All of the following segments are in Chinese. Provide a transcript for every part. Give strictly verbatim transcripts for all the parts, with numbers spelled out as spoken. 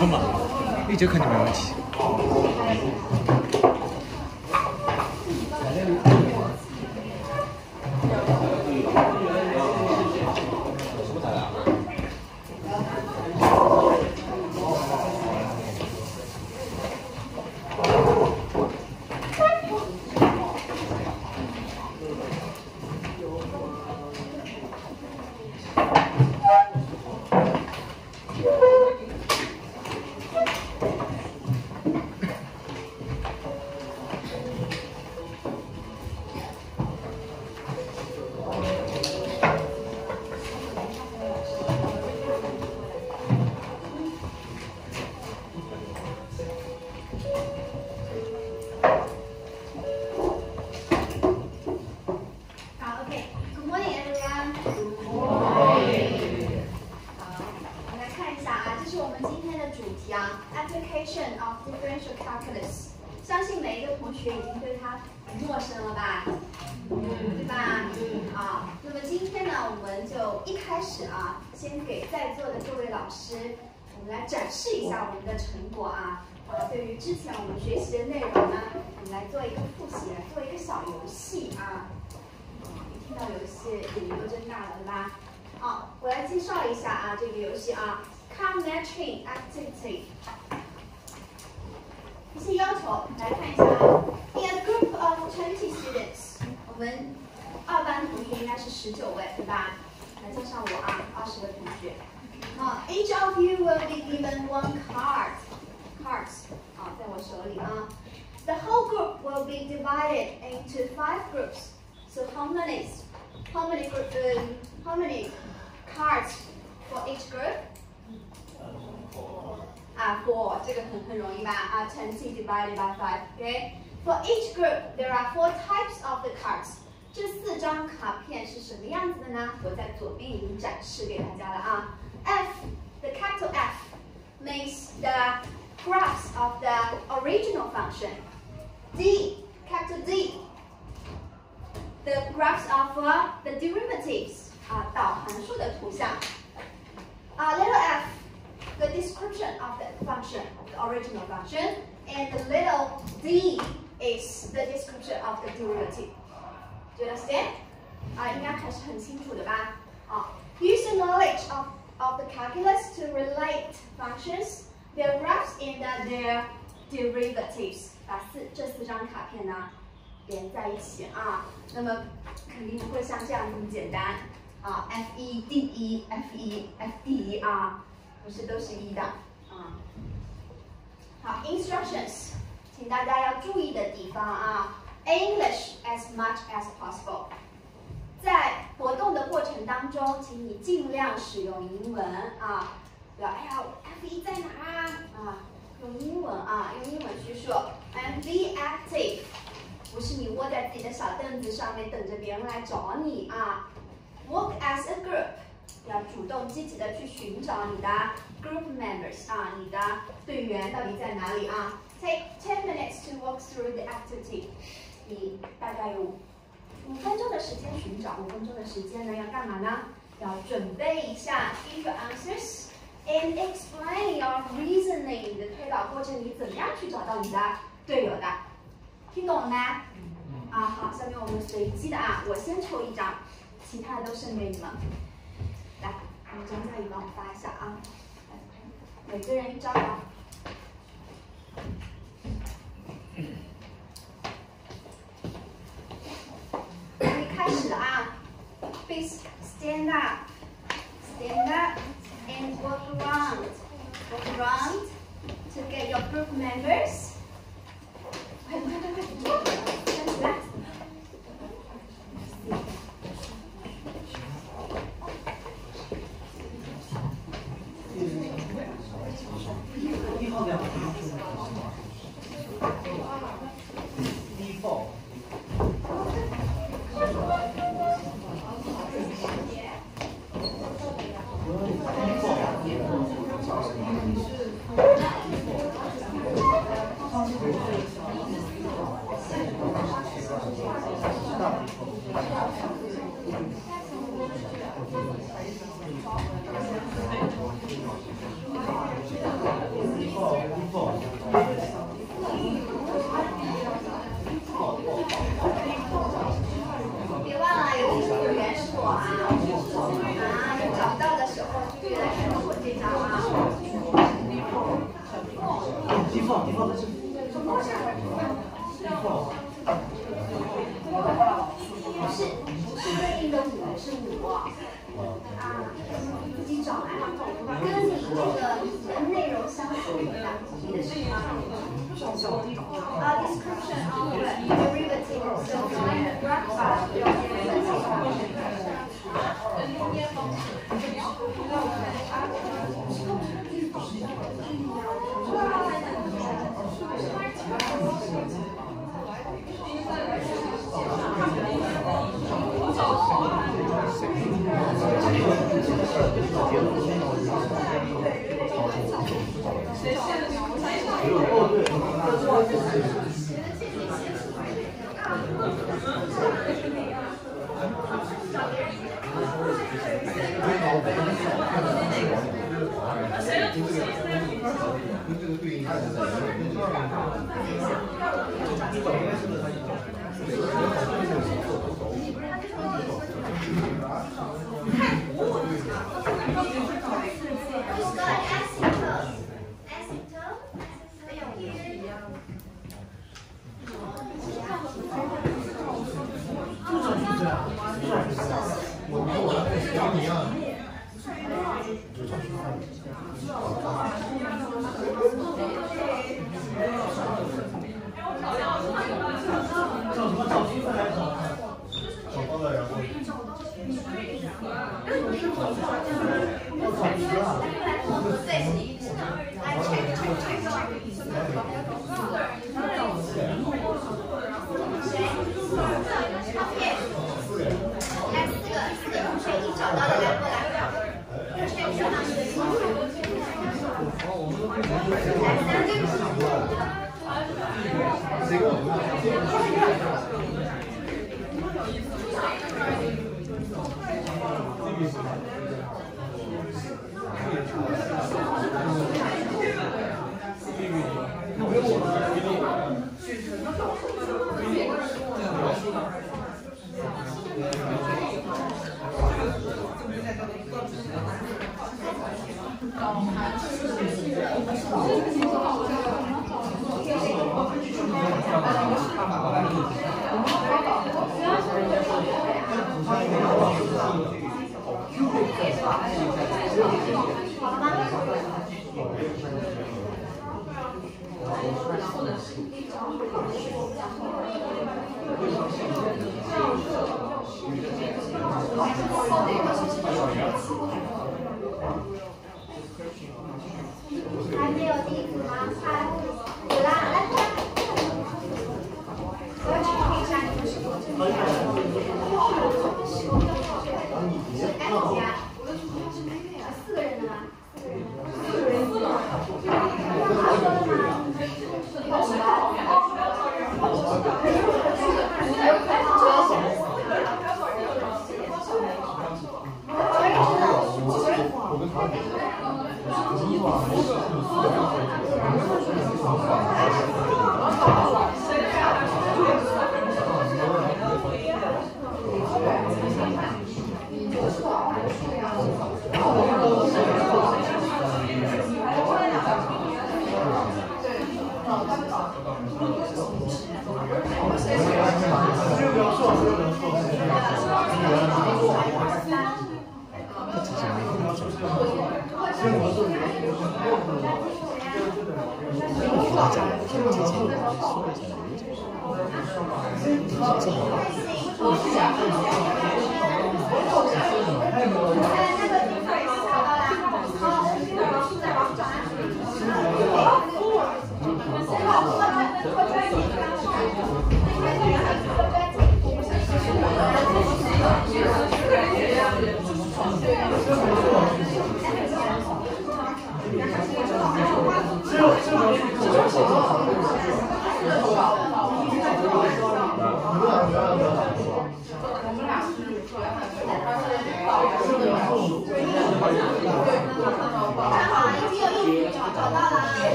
车嘛，一节肯定没问题。 之前我们学习的内容呢，我们来做一个复习，来做一个小游戏啊。一听到游戏，眼睛都睁大了，对吧？好，我来介绍一下啊，这个游戏啊 ，Card Matching Activity。一些要求，来看一下啊。In a group of twenty students， 我们二班同学应该是十九位，对吧？来加上我啊，二十位同学。啊 ，Each of you will be given one card. Cards. 啊，在我手里啊。The whole group will be divided into five groups. So how many? How many group? Um, how many cards for each group? 啊 ，four. 这个很很容易吧？啊 ，twenty divided by five. Okay. For each group, there are four types of the cards. 这四张卡片是什么样子的呢？我在左边已经展示给大家了啊。F, the capital F, means the graphs of the original function. D, capital D, the graphs of uh, the derivatives, 啊，导函数的图像。啊 ，little f, the description of the function, of the original function, and the little d is the description of the derivative. Do you understand? 啊，应该还是很清楚的吧？啊 ，use the knowledge of of the calculus to relate functions, their graphs and their derivatives. 把四这四张卡片呢连在一起啊，那么肯定不会像这样这么简单啊 ，F 一 D 一 F 一 F D 一啊，不是都是一的啊。好 ，instructions， 请大家要注意的地方啊 ，English as much as possible。在活动的过程当中，请你尽量使用英文啊，不要哎呀 F 一在哪啊啊，用英文啊，用英文去说 ，and be active， 不是你窝在自己的小凳子上面等着别人来找你啊 ，work as a group， 要主动积极的去寻找你的 group members 啊，你的队员到底在哪里啊 ？Take ten minutes to walk through the activity， 你大概有五分钟的时间寻找，五分钟的时间呢要干嘛呢？要准备一下 give your answers and explain your reasoning。你的推导过程，你怎么样去找到你的队友的？听懂了吗？啊，好，下面我们随机的啊，我先抽一张，其他的都剩给你们。来，我们张嘉怡帮我发一下啊，每个人一张啊。开始了啊 ！Please stand up, stand up, and walk around, walk around to get your group members. 快快快快，站起来！一号两号。一号。 是是对应的舞还是舞啊？啊，自己找来，跟你这个的内容相符合的，你的是什么？啊 ，description of the derivative. So find graph of your derivative function. 还没有地址吗？快，有啦，来快！我要去看一下你们是否真的是哎呀，四个人的吗？四个人，四个人。他说的吗？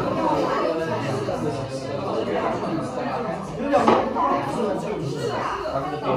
有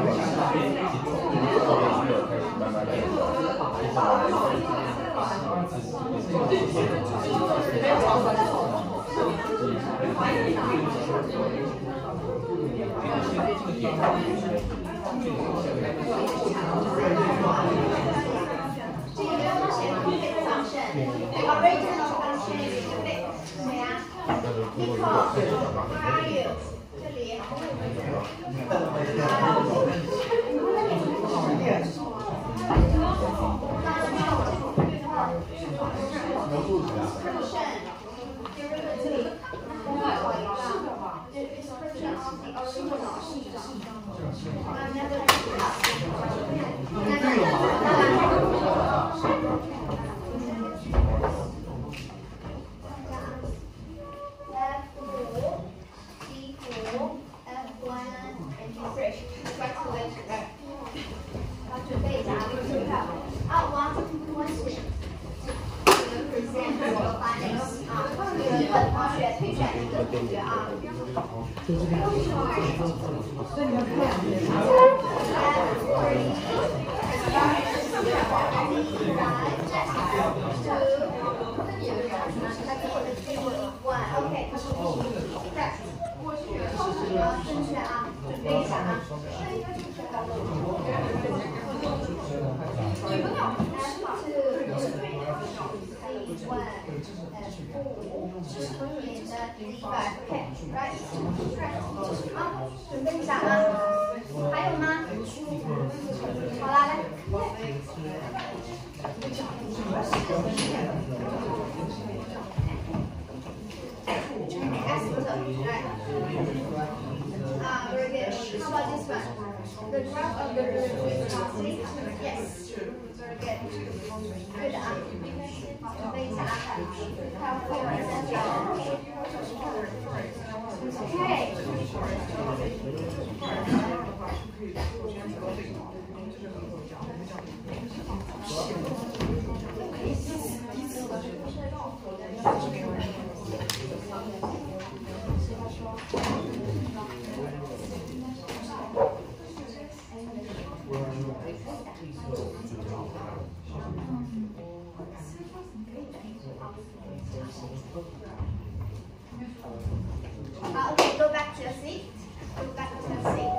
Uh, okay, go back to your seat. Go back to your seat.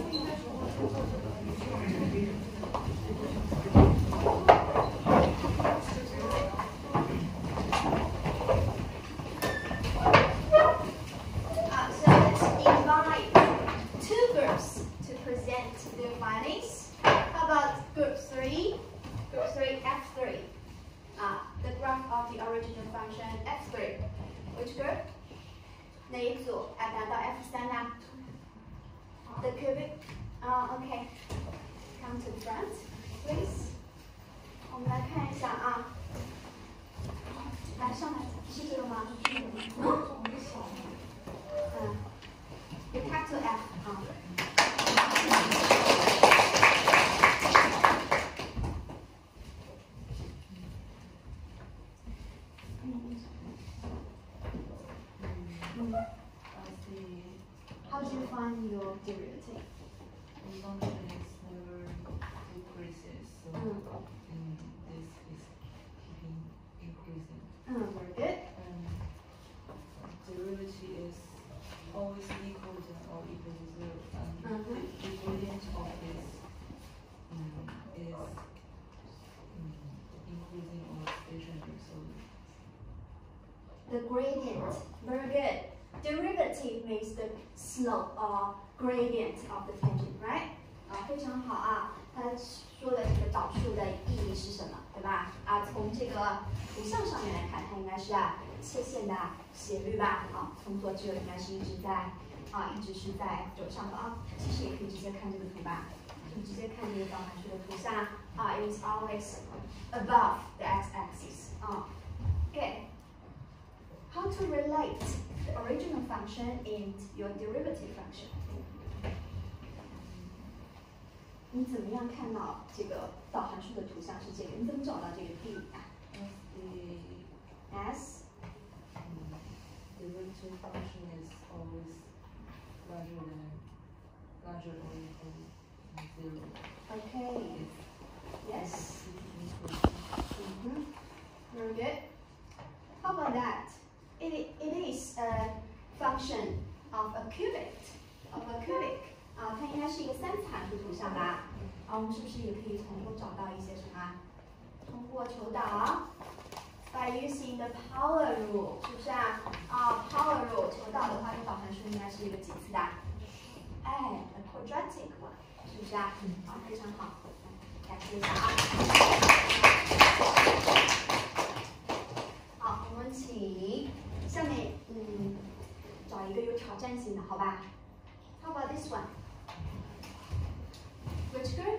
Uh, so let's invite two groups to present their findings. How about group three? Group three, F three. Uh, the graph of the original function F three. Which group? 哪一组？啊，达到 F 三啊 ？The cubic， 啊、uh, ，OK， come to the front, please。我们来看一下啊，来上来是这个吗？嗯，嗯 ，you have to F 啊。How do you find your derivative? Function never decreases, so Mm. mm, this is keeping increasing. Mm, very good. And derivative is always equal to or equal to zero, and Mhm. the gradient of this mm, is mm, increasing or stationary. So The gradient, very good. Derivative means the slope or gradient of the tangent, right? 啊，非常好啊。他说的这个导数的意义是什么，对吧？啊，从这个图像上面来看，它应该是啊切线的斜率吧？啊，从左至右应该是一直在啊，一直是在轴上的啊。其实也可以直接看这个图吧，就直接看这个导函数的图像啊 ，it is always above the x-axis 啊。Okay. How to relate the original function in your derivative function? 你怎么样看到这个导函数的图像是这个？你怎么找到这个 d 啊 the ？S mm, derivative function is always larger than larger or equal to zero. Okay. Yes. Mm-hmm. Very good. How about that? It, it is a function of a cubic. Of a cubic. 啊，它应该是一个三次函数图像吧？啊，我们是不是也可以从中找到一些什么？通过求导 ，by using the power rule， 是不是啊？啊 ，power rule 求导的话，这导函数应该是一个几次的？哎 ，a quadratic one， 是不是啊？啊，非常好，感谢一下啊。好，我们请下面嗯找一个有挑战性的，好吧 ？How about this one? Which group?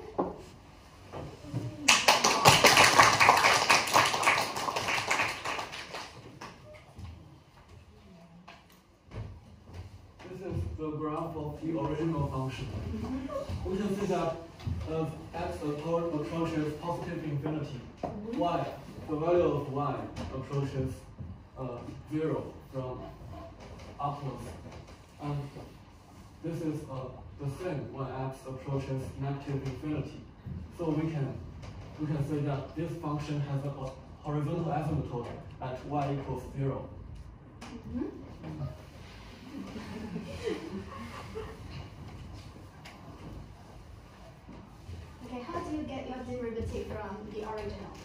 This is the graph of the original function. Mm-hmm. We can see that as x approaches positive infinity, mm-hmm. y, the value of y approaches uh, zero from upwards. And this is uh, the same when x approaches negative infinity. So we can we can say that this function has a horizontal asymptote at y equals zero. Mm-hmm. Okay, how do you get your derivative from the original?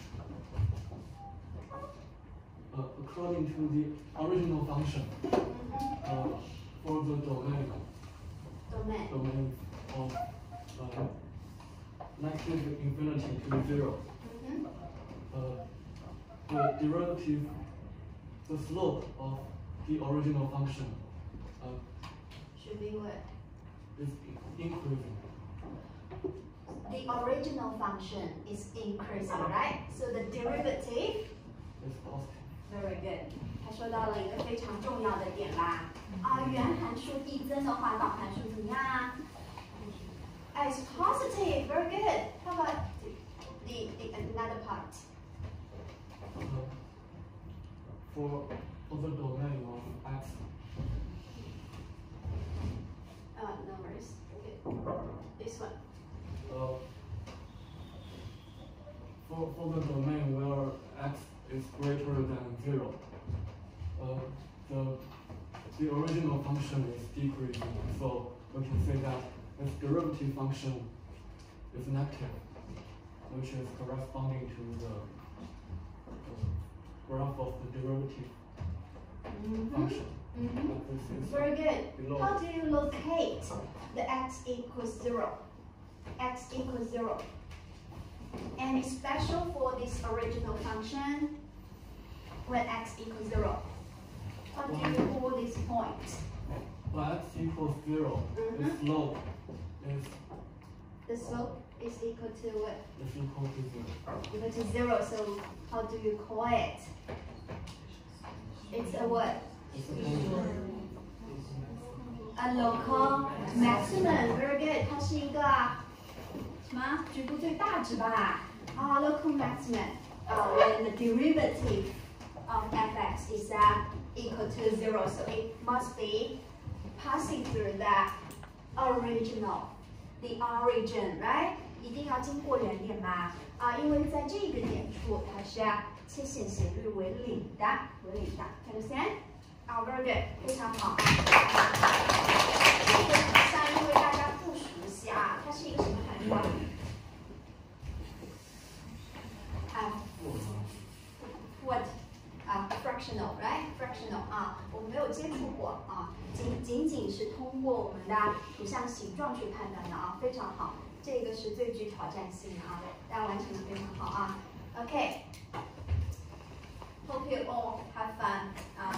Uh, according to the original function, Mm-hmm. uh, for the domain, Domain. domain of uh, negative infinity to zero, Mm-hmm. uh, the derivative, the slope of the original function uh, Should be what? is increasing. The original function is increasing, right? So the derivative. It's positive. Very good. 他说到了一个非常重要的点啦。啊，原函数递增的话，导函数怎么样啊？哎 ，It's positive. Very good. How about the the another part? Uh, for for the domain of x, Uh, no worries. Okay. This one. uh, for for the domain where x is greater than zero, uh, the the original function is decreasing, so we can say that its derivative function is negative, which is corresponding to the, the graph of the derivative Mm-hmm. function. Mm-hmm. This is Very good. below. How do you locate the x equals zero? X equals zero. Any special for this original function when x equals zero? How do you call this point? When x equals zero, Mhm. the slope is The slope is equal to what? is equal to zero. Equal to zero. So how do you call it? It's a what? It's a A local maximum. Very good. 它是一个什么局部最大值吧？啊、local maximum. Uh, when the derivative of f(x) is uh, equal to zero, so it must be passing through the original, the origin, right? 一定要经过原点吧？啊、因为在这个点处，它是切线斜率为零的，为零的。Understand? 啊、very good， 非常好。这个好像因为大家不熟悉啊，它是一个什么函数啊？啊 ，what 啊 fractional right fractional 啊，我们没有接触过啊，仅仅仅是通过我们的图像形状去判断的啊，非常好，这个是最具挑战性的啊，大家完成的非常好啊。OK。Hope you all have fun 啊，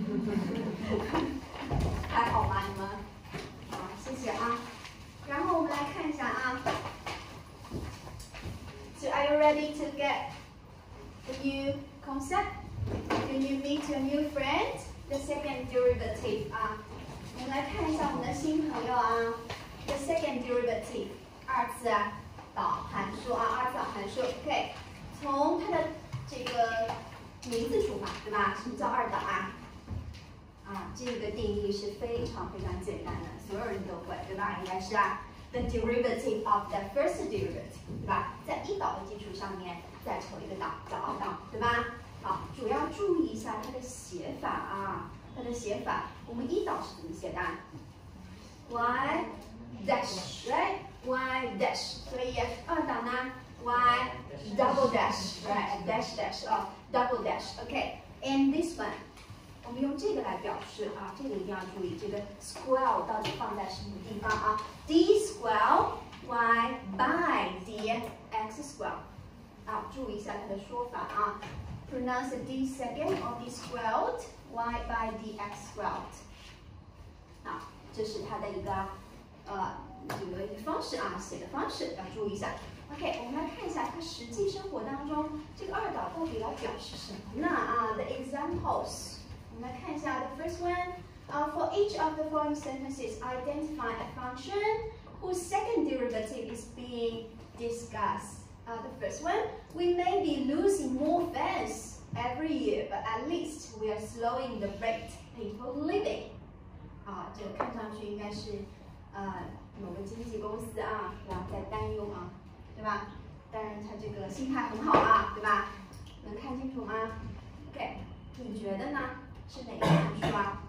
还好吗你们？好，谢谢啊。然后我们来看一下啊。So are you ready to get the new concept? Can you meet your new friend? The second derivative 啊。我们来看一下我们的新朋友啊。The second derivative 二次导函数啊，二次导函数。OK， 从它的这个名字出发，对吧？什么叫二导啊？啊，这个定义是非常非常简单的，所有人都会，对吧？应该是啊。 the derivative of the first derivative， 对吧？在一导的基础上面再求一个导，找二导，对吧？好，主要注意一下它的写法啊，它的写法，我们一导是怎么写的 ？y dash right，y dash， 所以二导呢 y double dash right dash dash 哦 double dash，OK，and this one。我们用这个来表示啊，这个一定要注意，这个 square 到底放在什么地方啊 ？d square y by d x square， 啊，注意一下它的说法啊 ，pronounce d second or d squared y by d x squared， 啊，这是它的一个呃这个一个方式啊，写的方式要注意一下。OK， 我们来看一下它实际生活当中这个二导到底要表示什么呢？啊 ，the examples。我们来看一下 the first one. Uh, for each of the following sentences, identify a function whose second derivative is being discussed. Uh, the first one, we may be losing more fans every year, but at least we are slowing the rate people living. 啊，这个看上去应该是呃某个经纪公司啊，然后在担忧啊，对吧？当然他这个心态很好啊，对吧？能看清楚吗 ？OK， 你觉得呢？是哪个函数啊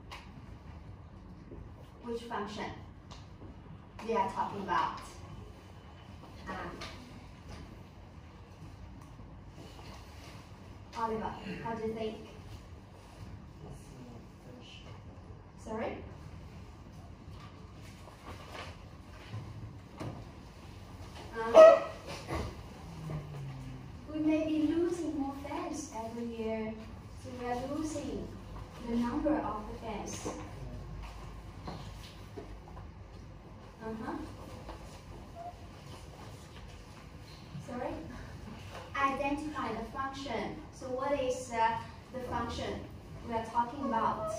？Which function they are talking about? 啊 ，Oliver, how do you think? Sorry? Um, we may be losing more fans every year. So we are losing the number of the fans. Uh-huh. Sorry? Identify the function. So what is uh, the function we are talking about?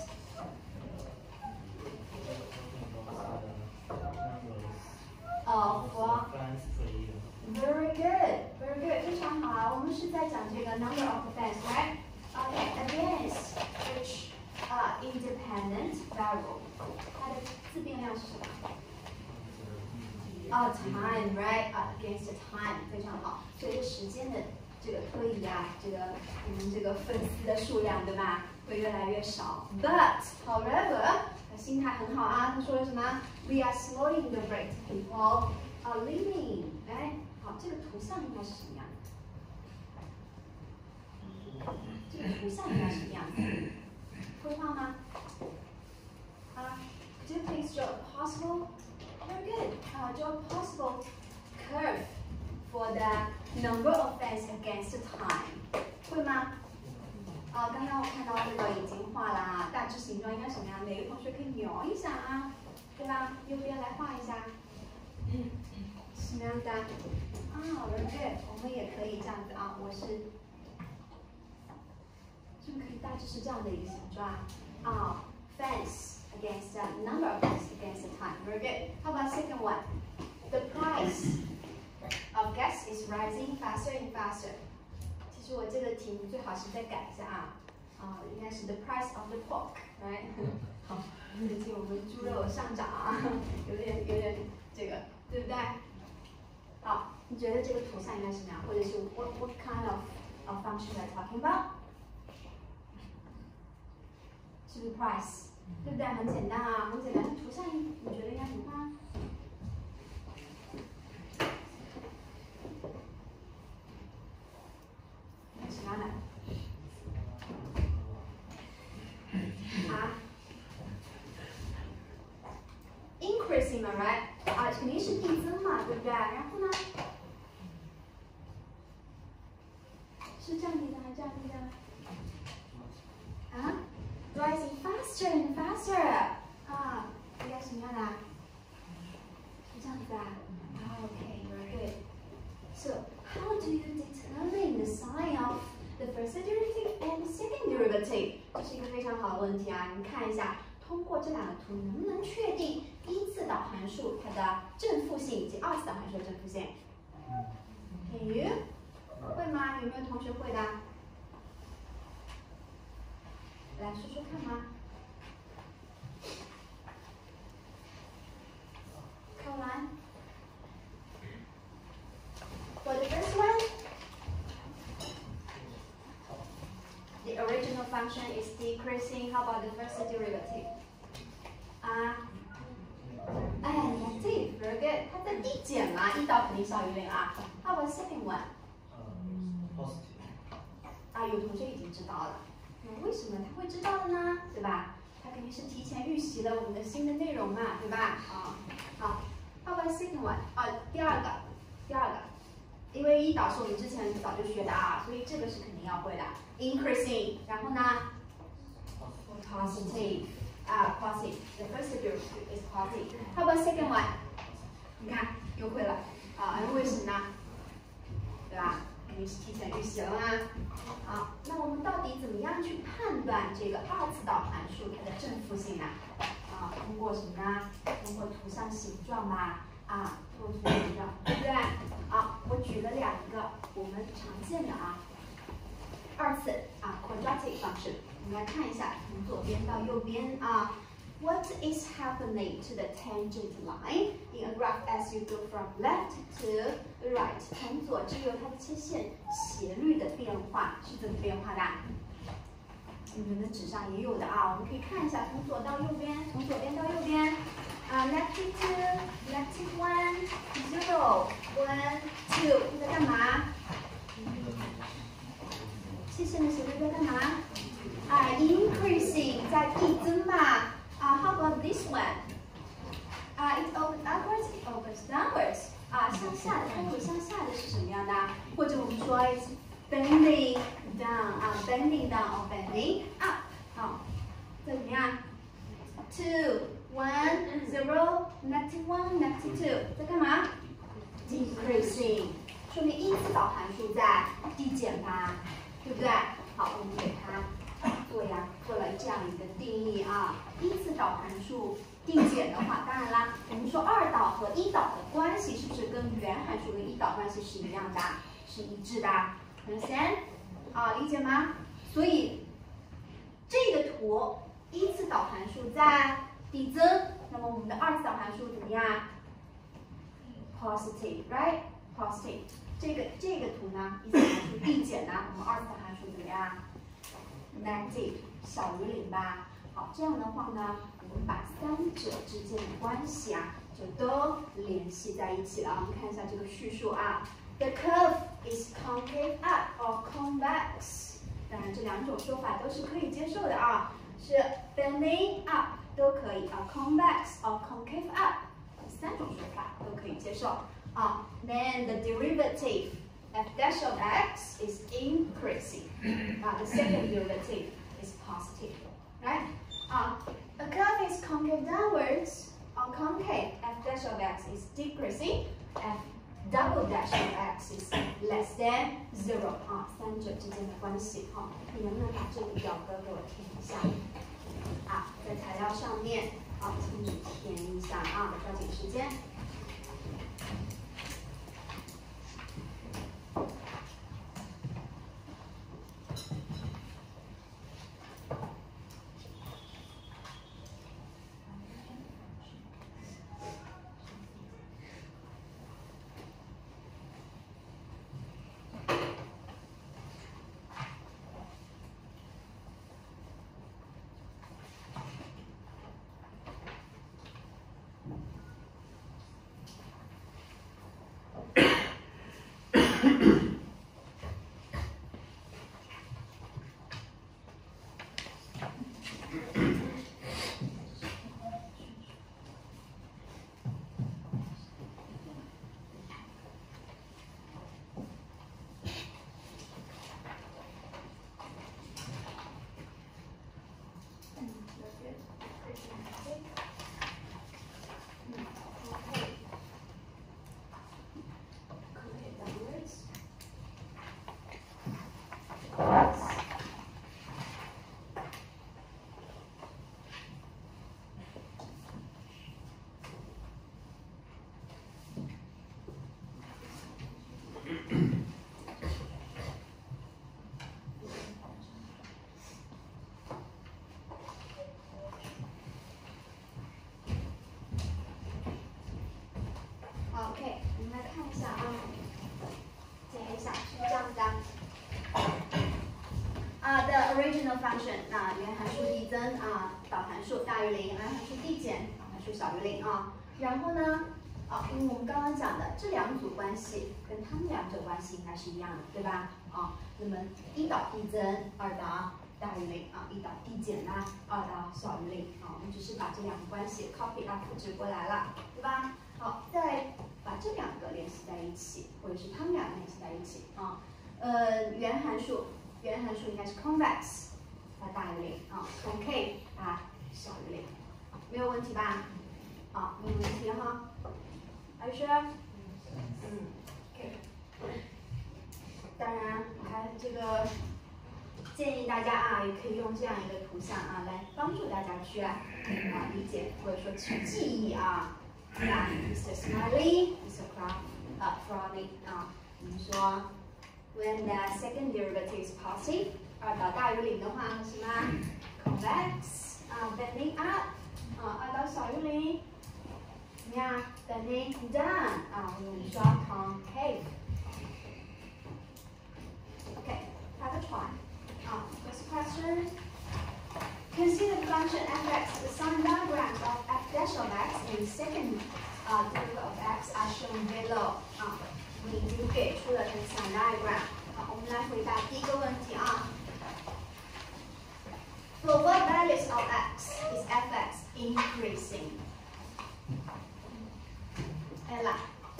Of uh, very good, very good. 非常好，我们是在讲这个 number of the fans, right? Okay, against which uh, independent variable. 它的自变量是什么？啊 time, right? 啊 against time， 非常好。随着时间的这个推移啊，这个我们这个粉丝的数量，对吧？会越来越少。But, however， 他心态很好啊。他说了什么 ？We are slowing the rate people are living， 哎，好，这个图像应该是什么样的？这个图像应该是什么样子？会画吗？啊 ，Do you please draw a possible? Very good. 啊 ，draw a possible curve for the number of fans against time. 会吗？啊，刚刚我看到这个已经画啦，大致形状应该什么样？每个同学可以描一下啊，对吧？右边来画一下，什么样的？啊 ，very good. 我们也可以这样子啊，我是。是不是可以大致是这样的一个形状啊 ？Fence against the number of fence against the time. Very good. How about second one? The price of gas is rising faster and faster. 其实我这个题目最好是再改一下啊，啊，应该是 the price of the pork, right? 好，最近我们猪肉上涨啊，有点有点这个，对不对？好，你觉得这个图像应该是什么样？或者是 what what kind of of function we're talking about？是不是 price， 对不对？很简单啊，很简单。图像你觉得应该怎么画？什么样的？啊 ？Increasing 嘛 ，right？ 啊，肯定是递增嘛，对不对？然后呢？是这样递的还是这样递的？啊？ Rising faster and faster 啊，应该什么样的？是这样子啊。Okay, very good. So, how do you determine the sign of the first derivative and the second derivative？ 这是一个非常好的问题啊！你看一下，通过这两个图，能不能确定一次导函数它的正负性以及二次导函数的正负性 ？Can you？ 会吗？有没有同学会的？ 来说说看吗？看完。 function is decreasing. How about the first derivative? 啊，哎 negative, very good. 它在递减嘛，一到肯定小于零啊。How about second one? positive. 啊，有同学已经知道了。那为什么他会知道的呢？对吧？他肯定是提前预习了我们的新的内容嘛，对吧？啊，好。How about second one? 啊，第二个，第二个。因为一导是我们之前早就学的啊，所以这个是肯定要会的。Increasing， 然后呢 ？Positive， 啊 ，positive。The first derivative is positive. How about second one？ 你看又会了啊，为什么呢？对吧？肯定是提前预习了嘛。好，那我们到底怎么样去判断这个二次导函数它的正负性呢？啊，通过什么呢？通过图像形状吧。啊，通过图像形状，对不对？好，我举了两个我们常见的啊，二次啊 quadratic 方式，我们来看一下，从左边到右边啊。What is happening to the tangent line in a graph as you go from left to right？ 从左至右，它的切线斜率的变化是怎么变化的？你们的纸上也有的啊，我们可以看一下，从左到右边，从左边到右边。啊 ，negative two, negative one, zero, one, two， 你在干嘛？切线的斜率在干嘛？啊 ，increasing 在递增吧。啊 ，how about this one？ 啊 ，it opens upwards, it opens downwards。啊，向下的，它有向下的是什么样的？或者我们说 it's bending down 啊 ，bending down or bending up。好，怎么样 ？two。One, zero, negative one, negative two， 在干嘛 ？Decreasing， 说明因次导函数在递减吧，对不对？好，我们给它做呀，做了这样一个定义啊。因次导函数递减的话，当然啦，我们说二导和一导的关系是不是跟原函数跟一导关系是一样的，是一致的 ？Understand？ 啊，理解吗？所以这个图一次导函数在递增，那么我们的二次导函数怎么样 ？Positive, right? Positive。这个这个图呢，一次导函数递减呢，我们二次导函数怎么样 ？Negative， 小于零吧。好，这样的话呢，我们把三者之间的关系啊，就都联系在一起了。我们看一下这个叙述啊。The curve is concave up or convex。当然，这两种说法都是可以接受的啊，是 bending up。都可以啊 ，convex or concave up， 三种说法都可以接受啊。Then the derivative f dash of x is increasing， 啊 ，the second derivative is positive， right？ 啊 ，a curve is concave downwards or concave f dash of x is decreasing， f double dash of x is less than zero， 啊，三者之间的关系。好，你能不能把这个表格给我填一下？啊，在材料上面，啊，请你填一下啊，抓紧时间。 函数大于零，原函数递减，原函数小于零啊。然后呢，啊，因为我们刚刚讲的这两组关系跟它们两者关系应该是一样的，对吧？啊，那么一导递增，二导大于零啊，一导递减呢，二导小于零啊。我们只是把这两个关系 copy 啊复制过来了，对吧？好，再把这两个联系在一起，或者是它们两个联系在一起啊。呃，原函数，原函数应该是 convex， 它大于零啊 ，concave 啊小于零，没有问题吧？啊，没有问题哈。Are you sure？嗯 ，OK。当然，你看这个，建议大家啊，也可以用这样一个图像啊，来帮助大家去啊理解或者说去记忆啊。那 Mister Smiley, Mister Craft, 啊 Froggy 啊，我们说 when the second derivative is positive， 二导大于零的话是什么 ？convex 啊 bending up 啊，二导小于零，怎么样 bending down 啊，我们说 concave。Okay, have a try. Uh, first question. Consider the function f(x). The sign diagrams of f dash of x and the second uh, derivative of x are shown below. 啊，我们已经给出了这个 sign diagram。好，我们来回答第一个问题啊。For what values of x is f(x) increasing? Ella.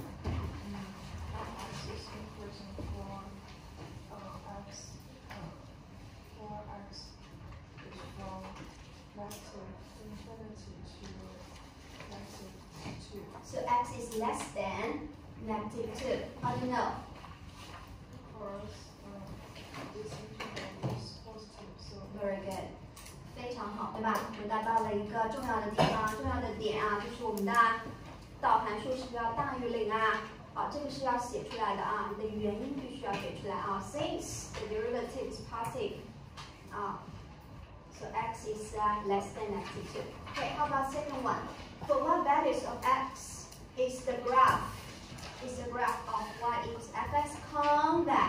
So x is less than negative two. How do you know? Very good. 非常好，对吧？回答到了一个重要的地方，重要的点啊，就是我们的导函数是不是要大于零啊？好，这个是要写出来的啊，你的原因必须要给出来啊。Since the derivative is positive, 啊。So x is uh, less than negative two. Okay, how about second one? For what values of x is the graph? Is the graph of y equals fx convex?